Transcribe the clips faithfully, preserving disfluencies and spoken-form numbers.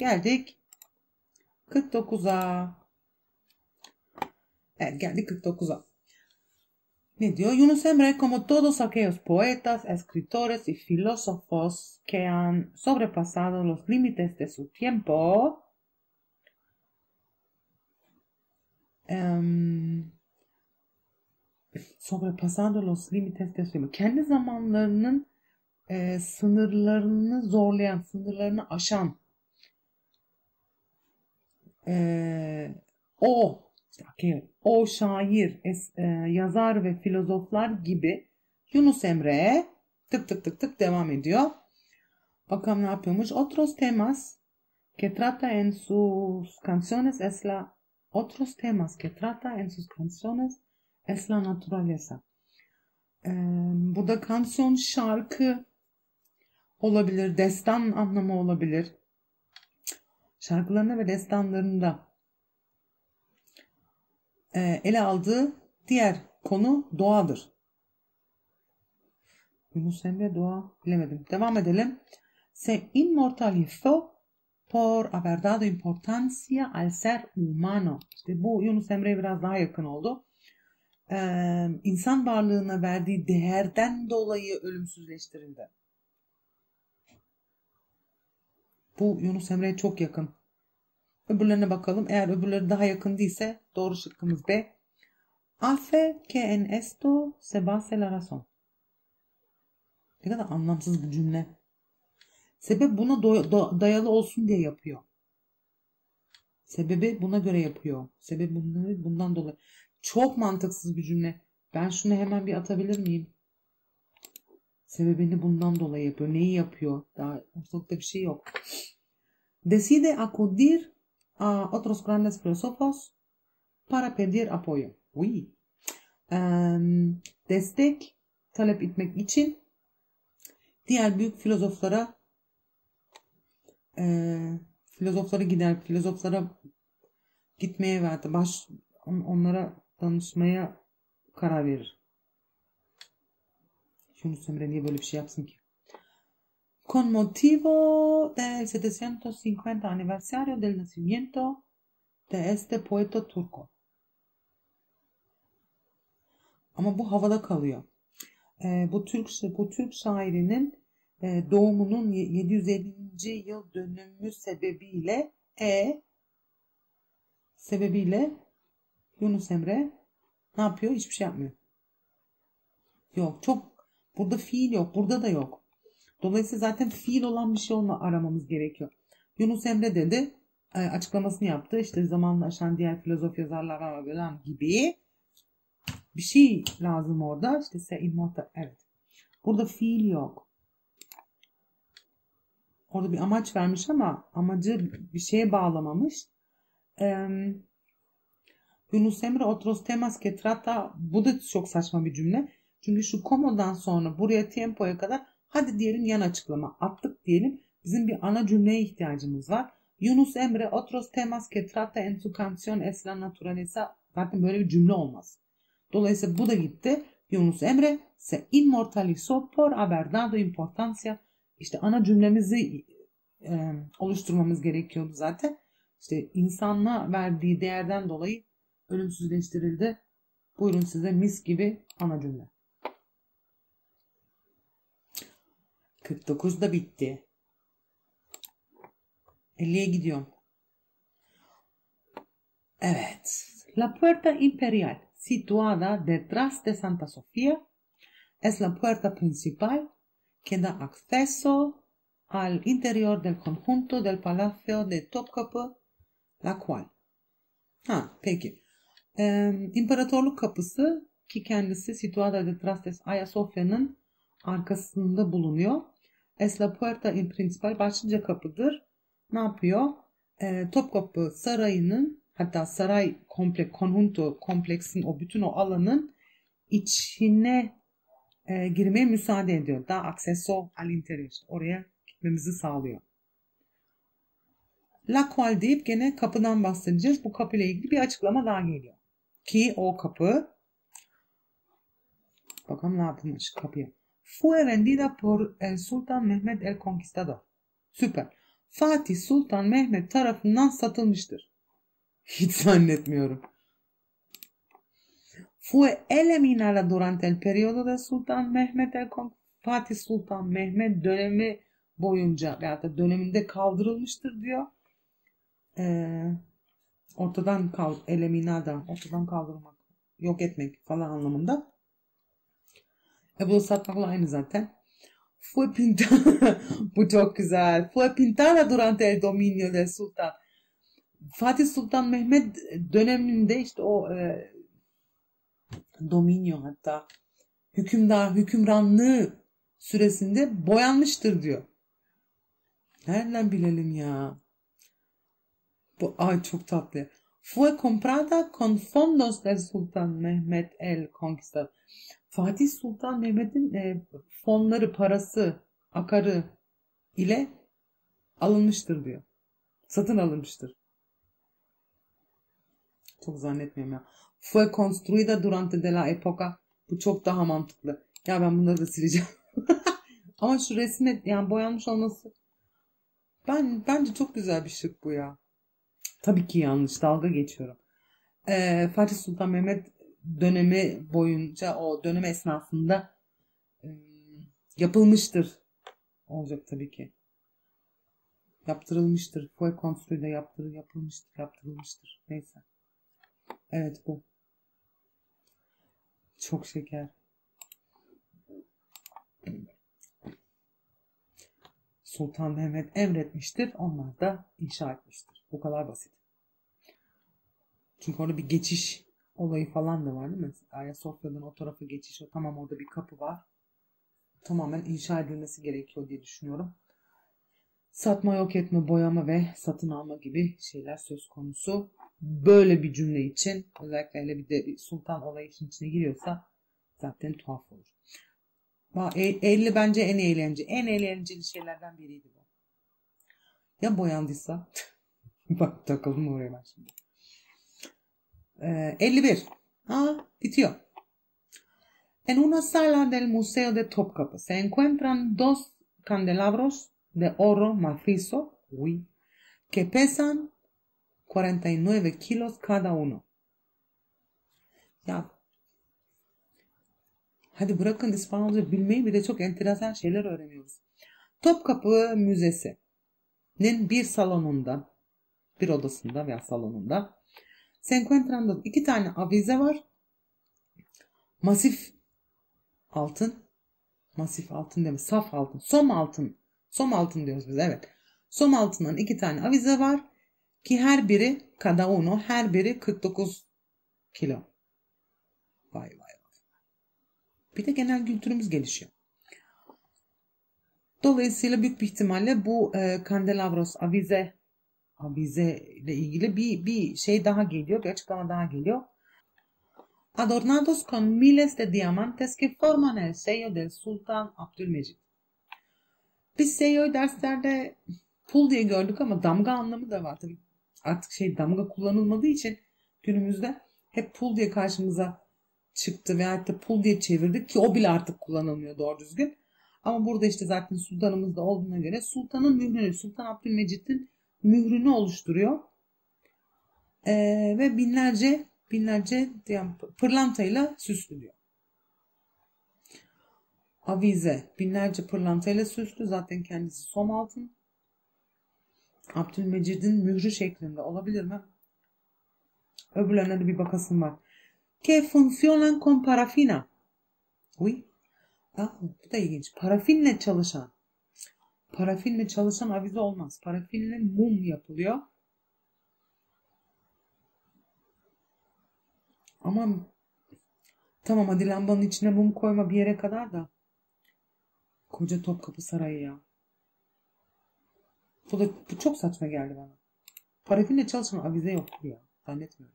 Geldik kırk dokuza. Evet, geldik kırk dokuza. Ne diyor? Yunus Emre, como todos aquellos poetas, escritores y filósofos que han sobrepasado los límites de su tiempo, um, sobrepasando los límites de su tiempo, kendi zamanlarının e, sınırlarını zorlayan, sınırlarını aşan e, o işte, o şair, es, e, yazar ve filozoflar gibi Yunus Emre tık tık tık tık devam ediyor. Bakalım ne yapıyormuş. Otros temas que trata en sus canciones es la otros temas que trata en sus canciones es la naturaleza. Ee, burada kansiyon şarkı olabilir, destan anlamı olabilir. Şarkılarında ve destanlarında e, ele aldığı diğer konu doğadır. Yunus Emre doğa bilemedim. Devam edelim. Se inmortalizó por haber dado importancia al ser humano. İşte bu Yunus Emre'ye biraz daha yakın oldu. Ee, insan varlığına verdiği değerden dolayı ölümsüzleştirildi. Bu Yunus Emre'ye çok yakın. Öbürlerine bakalım. Eğer öbürleri daha yakın değilse doğru şıkkımız B. Hace que en esto se base la razón. Ne kadar anlamsız bir cümle. Sebep buna dayalı olsun diye yapıyor. Sebebi buna göre yapıyor. Sebebi bundan, bundan dolayı. Çok mantıksız bir cümle. Ben şunu hemen bir atabilir miyim? Sebebini bundan dolayı yapıyor. Neyi yapıyor? Daha ortalıkta bir şey yok. Decide acudir a otros grandes filósofos para pedir apoyo. Uy. Um, destek talep etmek için diğer büyük filozoflara e, filozoflara gider, filozoflara gitmeye verdi. Baş, on, onlara danışmaya karar verir. Yunus Emre niye böyle bir şey yapsın ki? Con motivo del setecientos cincuenta aniversario del nacimiento de este poeta turco. Ama bu havada kalıyor. E, bu Türk bu Türk şairinin e, doğumunun yedi yüz ellinci yıl dönümü sebebiyle e sebebiyle Yunus Emre ne yapıyor? Hiçbir şey yapmıyor. Yok, çok burada fiil yok, burada da yok. Dolayısıyla zaten fiil olan bir şey olma aramamız gerekiyor. Yunus Emre dedi, e, açıklamasını yaptı. İşte zamanla aşan diğer filozof yazarlar gibi bir şey lazım orada. İşte se immortal. Evet. Burada fiil yok. Orada bir amaç vermiş ama amacı bir şeye bağlamamış. Ee, Yunus Emre otros temas que trata, bu da çok saçma bir cümle. Çünkü şu komodan sonra buraya tempoya kadar hadi diyelim yan açıklama attık diyelim. Bizim bir ana cümleye ihtiyacımız var. Yunus Emre otros temas que trata en su canción es la naturaleza, zaten böyle bir cümle olmaz. Dolayısıyla bu da gitti. Yunus Emre se inmortalizó por haber dado importancia. İşte ana cümlemizi e, oluşturmamız gerekiyordu zaten. İşte insanlığa verdiği değerden dolayı ölümsüzleştirildi. Buyurun size mis gibi ana cümle. kırk dokuz da bitti. elliye gidiyorum. Evet. La Puerta Imperial, situada detrás de Santa Sofía, es la puerta principal que da acceso al interior del conjunto del Palacio de Topkapı, la cual. Ha, peki. Ee, İmparatorluk Kapısı ki kendisi situada detrás de Ayasofya'nın arkasında bulunuyor. Es la puerta principal, başlıca kapıdır. Ne yapıyor? Ee, Topkapı Sarayı'nın, hatta saray komplek, konjunto kompleksin o bütün o alanın içine e, girmeye müsaade ediyor. Da acceso al interior. Oraya gitmemizi sağlıyor. La cual deyip gene kapıdan bahsedeceğiz. Bu kapıyla ilgili bir açıklama daha geliyor. Ki o kapı, bakalım ne yapılmış kapıya. Fue vendida por el Sultan Mehmed el Conquistador. Süper. Fatih Sultan Mehmet tarafından satılmıştır. Hiç zannetmiyorum. Fue eliminada durante el periodo de Sultan Mehmet el Fatih Sultan Mehmet dönemi boyunca veya da döneminde kaldırılmıştır diyor. Ee, ortadan kal eliminada, ortadan kaldırmak, yok etmek falan anlamında. E bu satmakla aynı zaten. Fue pintada, bu çok güzel. Fue pintada durante el dominio del Sultan. Fatih Sultan Mehmet döneminde işte o e, dominio hatta hükümdar, hükümranlığı süresinde boyanmıştır diyor. Nereden bilelim ya? Bu ay çok tatlı. Fue comprada con fondos del Sultan Mehmet el Conquistador. Fatih Sultan Mehmet'in e, fonları, parası, akarı ile alınmıştır diyor. Satın alınmıştır. Çok zannetmiyorum ya. Fue construida durante de la época. Bu çok daha mantıklı. Ya ben bunları da sileceğim. Ama şu resmi yani boyanmış olması ben bence çok güzel bir şık bu ya. Tabii ki yanlış. Dalga geçiyorum. Ee, Fatih Sultan Mehmet dönemi boyunca o dönem esnasında e, yapılmıştır. Olacak tabii ki. Yaptırılmıştır. Fue construida yaptırı yapılmıştır. Yaptırılmıştır. Neyse. Evet bu. Çok şeker. Sultan Mehmet emretmiştir. Onlar da inşa etmiştir. Bu kadar basit. Çünkü orada bir geçiş olayı falan da var değil mi? Ayasofya'dan o tarafa geçiş. O tamam orada bir kapı var. Tamamen inşa edilmesi gerekiyor diye düşünüyorum. Satma, yok etme, boyama ve satın alma gibi şeyler söz konusu. Böyle bir cümle için özellikle hele bir de bir sultan olayı işin içine giriyorsa zaten tuhaf olur. elli bence en eğlenceli, en eğlenceli şeylerden biriydi bu. Ya boyandıysa? Bak takıldım oraya ben şimdi. Ee, elli bir. Aa, bitiyor. En una sala del Museo de Topkapı se encuentran dos candelabros de oro macizo, uy, que pesan cuarenta y nueve kilos cada uno. Ya hadi bırakın İspanyolca bilmeyi, bir de çok enteresan şeyler öğreniyoruz. Topkapı Müzesi'nin bir salonunda, bir odasında veya salonunda se encuentran dos, iki tane avize var. Masif altın, masif altın değil mi? Saf altın, som altın, som altın diyoruz biz, evet. Som altından iki tane avize var ki her biri, cada uno, her biri kırk dokuz kilo. Vay vay vay. Bir de genel kültürümüz gelişiyor. Dolayısıyla büyük bir ihtimalle bu e, candelabros, avize, avize ile ilgili bir, bir şey daha geliyor, bir açıklama daha geliyor. Adornados con miles de diamantes que forman el sello del Sultan Abdülmecid. Biz selloyu derslerde pul diye gördük ama damga anlamı da var tabii. Artık şey damga kullanılmadığı için günümüzde hep pul diye karşımıza çıktı veya hatta pul diye çevirdik ki o bile artık kullanılmıyor doğru düzgün. Ama burada işte zaten sultanımız da olduğuna göre sultanın mührünü, Sultan Abdülmecid'in mührünü oluşturuyor. Ee, ve binlerce binlerce yani pırlantayla süslü diyor. Avize binlerce pırlantayla süslü, zaten kendisi som altın. Abdülmecid'in mührü şeklinde olabilir mi? Öbürlerine de bir bakasım var. Que funcionan con parafina. Uy. Ah, bu da ilginç. Parafinle çalışan. Parafinle çalışan avize olmaz. Parafinle mum yapılıyor. Ama tamam hadi lambanın içine mum koyma bir yere kadar da. Koca Topkapı Sarayı ya. Bu da bu çok saçma geldi bana. Parafinle çalışan avize yoktur ya. Zannetmiyorum.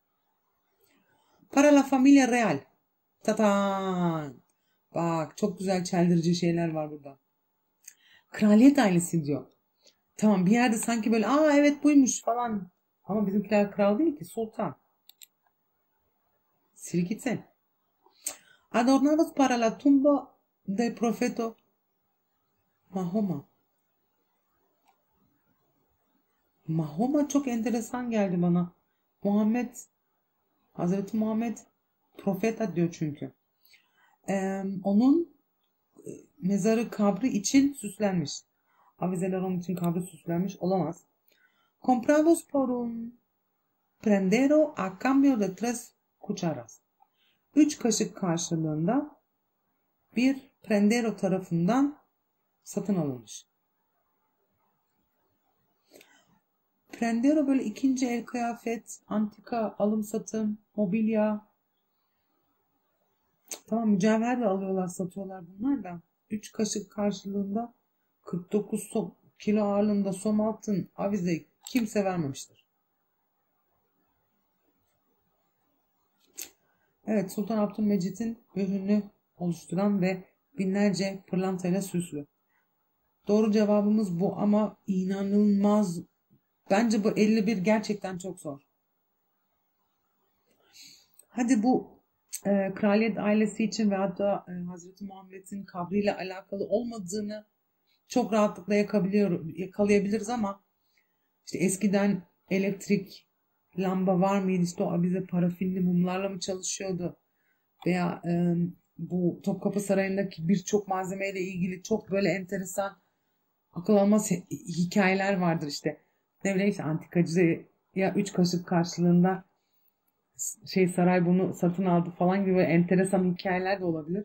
Para la familia real. Tatan. Bak çok güzel çeldirici şeyler var burada. Kraliyet ailesi diyor. Tamam bir yerde sanki böyle aa evet buymuş falan. Ama bizimkiler kral değil ki, sultan. Sil gitsin. Adornados para la tumba del profeto Mahoma. Mahoma çok enteresan geldi bana. Muhammed, Hazreti Muhammed profeta diyor çünkü. Ee, onun mezarı kabri için süslenmiş. Avizeler onun için kabri süslenmiş olamaz. Comprados por un prendero a cambio de tres cucharas. Üç kaşık karşılığında bir prendero tarafından satın alınmış. Prendero böyle ikinci el kıyafet, antika alım satım, mobilya. Tamam, mücevher de alıyorlar, satıyorlar bunlar da. üç kaşık karşılığında kırk dokuz so kilo ağırlığında som altın avize kimse vermemiştir. Evet, Sultan Abdülmecit'in ürünü oluşturan ve binlerce pırlantayla süslü. Doğru cevabımız bu ama inanılmaz. Bence bu elli bir gerçekten çok zor. Hadi bu e, kraliyet ailesi için ve hatta e, Hazreti Muhammed'in kabriyle alakalı olmadığını çok rahatlıkla yakalayabiliriz ama işte eskiden elektrik lamba var mıydı? İşte o bize parafinli mumlarla mı çalışıyordu? Veya e, bu Topkapı Sarayı'ndaki birçok malzemeyle ilgili çok böyle enteresan akıl almaz hikayeler vardır işte. Ne bileyim işte antikacı ya üç kaşık karşılığında şey saray bunu satın aldı falan gibi enteresan hikayeler de olabilir.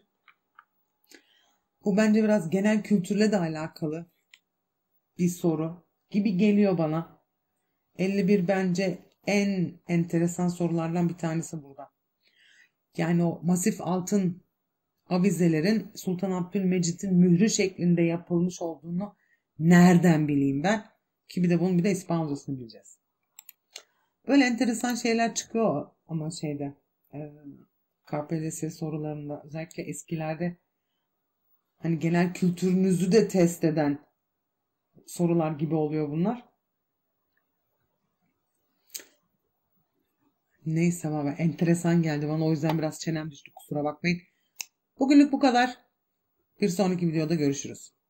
Bu bence biraz genel kültürle de alakalı bir soru gibi geliyor bana. elli bir bence en enteresan sorulardan bir tanesi burada. Yani o masif altın avizelerin Sultan Abdülmecit'in mührü şeklinde yapılmış olduğunu nereden bileyim ben? Ki bir de bunun bir de İspanyolcasını bileceğiz. Böyle enteresan şeyler çıkıyor ama şeyde e, K P S S sorularında özellikle eskilerde hani genel kültürünüzü de test eden sorular gibi oluyor bunlar. Neyse ama enteresan geldi bana, o yüzden biraz çenem düştü, kusura bakmayın. Bugünlük bu kadar. Bir sonraki videoda görüşürüz.